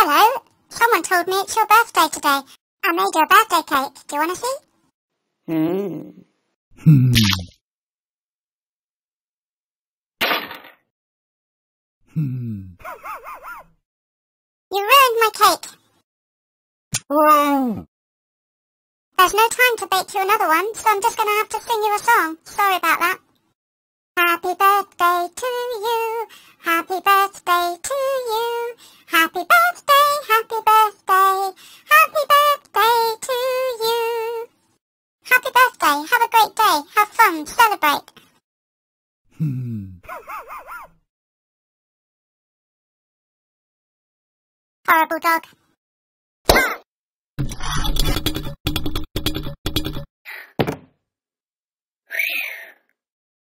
Hello. Someone told me it's your birthday today. I made you a birthday cake. Do you want to see? You ruined my cake. There's no time to bake you another one, so I'm just going to have to sing you a song. Sorry about that. Happy birthday to you. Happy birthday to you. Happy birthday, happy birthday. Happy birthday to you. Happy birthday. Have a great day. Have fun. Celebrate. Horrible dog.